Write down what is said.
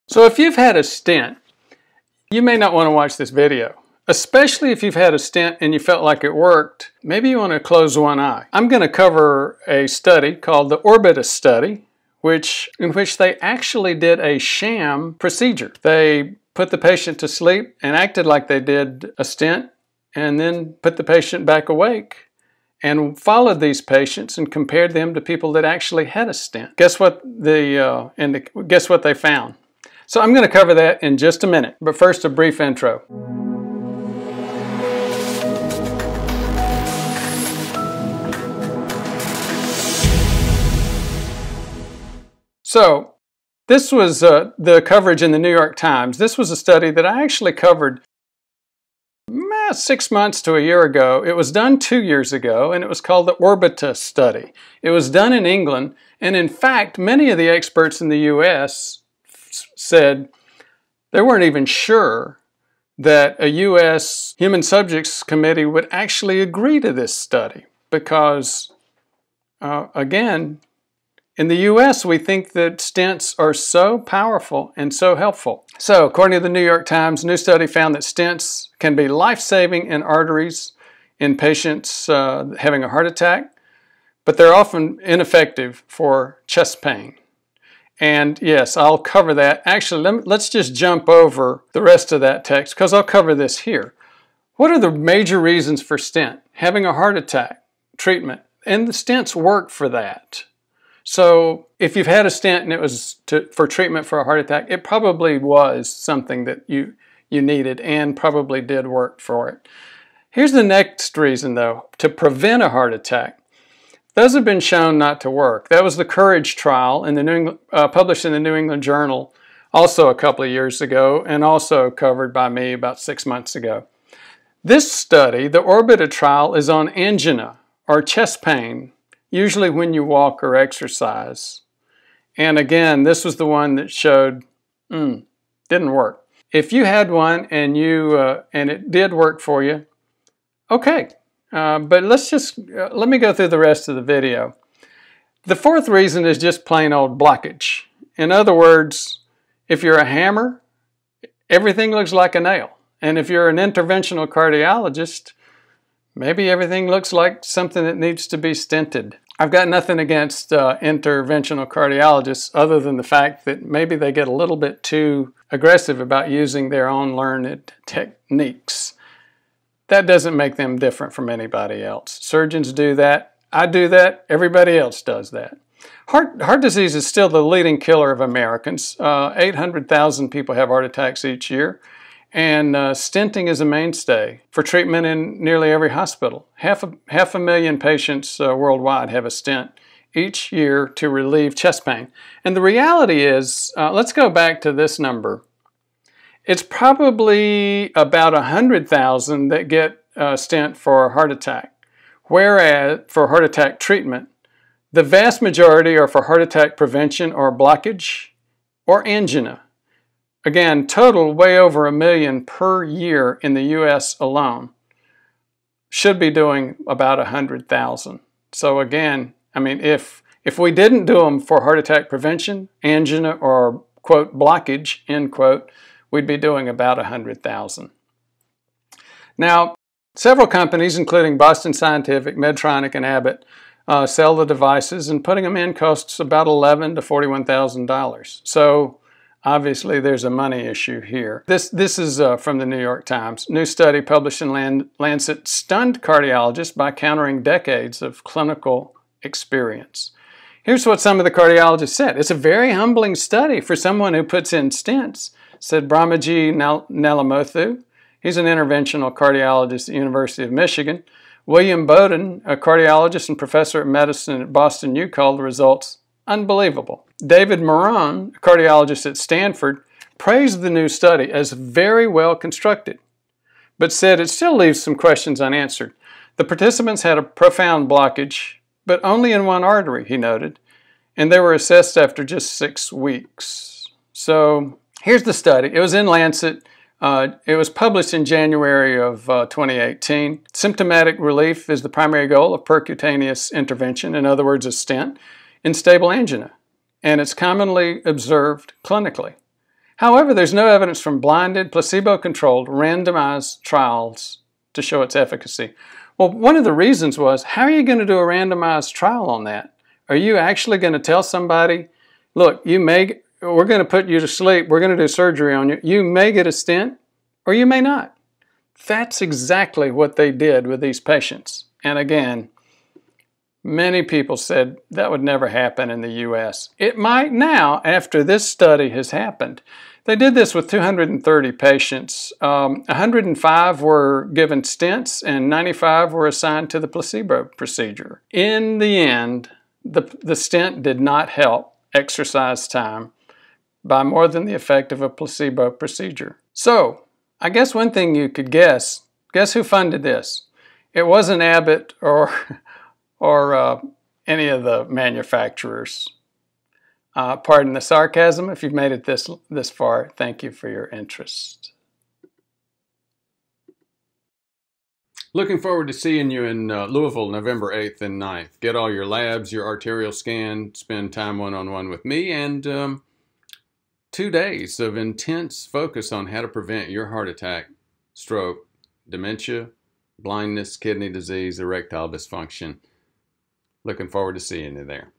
So if you've had a stent, you may not want to watch this video, especially if you've had a stent and you felt like it worked. Maybe you want to close one eye. I'm going to cover a study called the ORBITA study, in which they actually did a sham procedure. They put the patient to sleep and acted like they did a stent, and then put the patient back awake and followed these patients and compared them to people that actually had a stent. Guess what they found? So I'm going to cover that in just a minute, but first a brief intro. So this was the coverage in the New York Times. This was a study that I actually covered 6 months to a year ago. It was done 2 years ago, and it was called the ORBITA study. It was done in England, and in fact, many of the experts in the U.S. said they weren't even sure that a U.S. Human Subjects Committee would actually agree to this study because, again, in the U.S., we think that stents are so powerful and so helpful. So, according to the New York Times, a new study found that stents can be life-saving in arteries in patients having a heart attack, but they're often ineffective for chest pain. And yes, I'll cover that. Actually, let's just jump over the rest of that text because I'll cover this here. What are the major reasons for stent? Having a heart attack, treatment, and the stents work for that. So if you've had a stent and it was for treatment for a heart attack, it probably was something that you needed and probably did work for it. Here's the next reason though, to prevent a heart attack. Those have been shown not to work. That was the COURAGE trial in the published in the New England Journal also a couple of years ago and also covered by me about 6 months ago. This study, the ORBITA trial, is on angina or chest pain, usually when you walk or exercise. And again, this was the one that showed didn't work. If you had one and it did work for you, okay. But let me go through the rest of the video. The fourth reason is just plain old blockage. In other words, if you're a hammer, everything looks like a nail. And if you're an interventional cardiologist, maybe everything looks like something that needs to be stented. I've got nothing against interventional cardiologists other than the fact that maybe they get a little bit too aggressive about using their own learned techniques. That doesn't make them different from anybody else. Surgeons do that. I do that. Everybody else does that. Heart disease is still the leading killer of Americans. 800,000 people have heart attacks each year. And stenting is a mainstay for treatment in nearly every hospital. Half a million patients worldwide have a stent each year to relieve chest pain. And the reality is, let's go back to this number. It's probably about 100,000 that get a stent for a heart attack, whereas for heart attack treatment, the vast majority are for heart attack prevention or blockage or angina. Again, total way over 1 million per year in the U.S. alone. Should be doing about 100,000. So again, I mean, if we didn't do them for heart attack prevention, angina, or quote blockage, end quote, we'd be doing about 100,000. Now, several companies, including Boston Scientific, Medtronic, and Abbott, sell the devices, and putting them in costs about $11,000 to $41,000. So obviously, there's a money issue here. This is from the New York Times. New study published in Lancet stunned cardiologists by countering decades of clinical experience. Here's what some of the cardiologists said. It's a very humbling study for someone who puts in stents, said Brahmaji Nalamothu. He's an interventional cardiologist at the University of Michigan. William Bowden, a cardiologist and professor of medicine at Boston U, called the results unbelievable. David Moran, a cardiologist at Stanford, praised the new study as very well constructed, but said it still leaves some questions unanswered. The participants had a profound blockage, but only in one artery, he noted, and they were assessed after just 6 weeks. So here's the study. It was in Lancet. It was published in January of 2018. Symptomatic relief is the primary goal of percutaneous intervention, in other words, a stent, in stable angina, and it's commonly observed clinically. However, there's no evidence from blinded, placebo-controlled, randomized trials to show its efficacy. Well, one of the reasons was, how are you going to do a randomized trial on that? Are you actually going to tell somebody, look, we're going to put you to sleep, we're going to do surgery on you, you may get a stent or you may not? That's exactly what they did with these patients. And again, many people said that would never happen in the US. It might now, after this study has happened. They did this with 230 patients. 105 were given stents and 95 were assigned to the placebo procedure. In the end, the stent did not help exercise time by more than the effect of a placebo procedure. So, I guess one thing you could guess who funded this? It wasn't Abbott or any of the manufacturers. Pardon the sarcasm. If you've made it this far, thank you for your interest. Looking forward to seeing you in Louisville, November 8th and 9th. Get all your labs, your arterial scan, spend time one-on-one with me, and 2 days of intense focus on how to prevent your heart attack, stroke, dementia, blindness, kidney disease, erectile dysfunction. Looking forward to seeing you there.